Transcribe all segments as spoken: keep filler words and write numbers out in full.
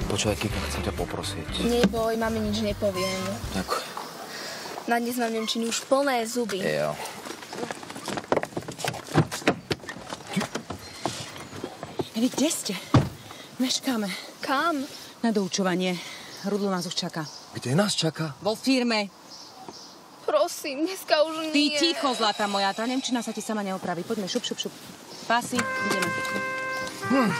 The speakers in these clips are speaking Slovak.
Počúvaj, Kika, chcem ťa poprosiť. Neboj, mami nič nepoviem. Ďakujem. Na dnes mám nemčiny už plné zuby. Jo. Vy kde ste? Meškáme. Kam? Na doučovanie. Rudlo nás už čaká. Kde nás čaká? Vo firme. Prosím, dneska už Ty nie. ticho, zlatá moja. Tá nemčina sa ti sama neopraví. Poďme, šup, šup, šup. Pásy, ideme pekne. Hm.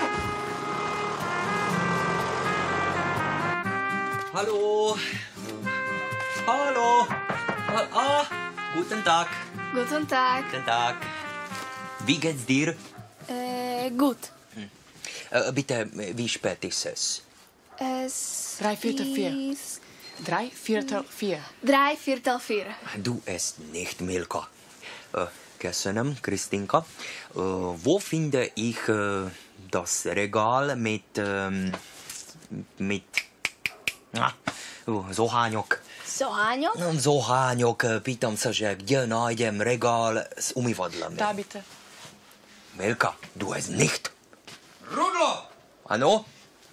Hallo. Hallo. Ah, guten Tag. Guten Tag. Guten Tag. Wie geht's dir? Äh, gut. Hm. Äh, bitte, wie spät ist es? Es Drei Viertel vier. ist... Drei Viertel vier. Drei Viertel vier. Du es nicht, Milka. Äh, köszönöm, Kristinka. Äh, wo finde ich äh, das Regal mit... Ähm, mit... Ah, uh, zohányok. Zohányok? No, zohányok. Pýtam sa, že kde nájdem regál s umývadlami. Da bitte. Milka, du es nicht. Rudlo! Áno?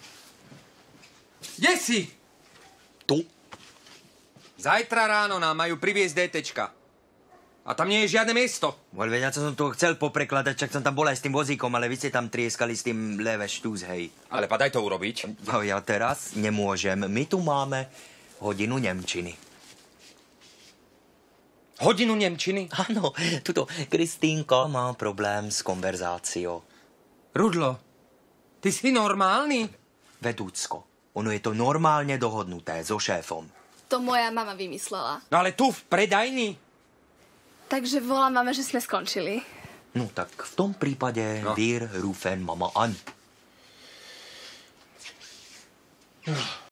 Kde si? Tu. Zajtra ráno nám majú priviesť DTčka. A tam nie je žiadne miesto. Bol veď, ja som to chcel poprekladať, čak som tam bol aj s tým vozíkom, ale vy ste tam trieskali s tým leve štúz, hej. Ale padaj to urobiť. No ja teraz nemôžem. My tu máme hodinu nemčiny. Hodinu nemčiny? Áno, tuto Kristínka má problém s konverzáciou. Rudlo, ty si normálny? Vedúcko, ono je to normálne dohodnuté so šéfom. To moja mama vymyslela. No ale tu v predajni. Takže volám mame, že sme skončili. No tak v tom prípade no. Wir rufen Mama an.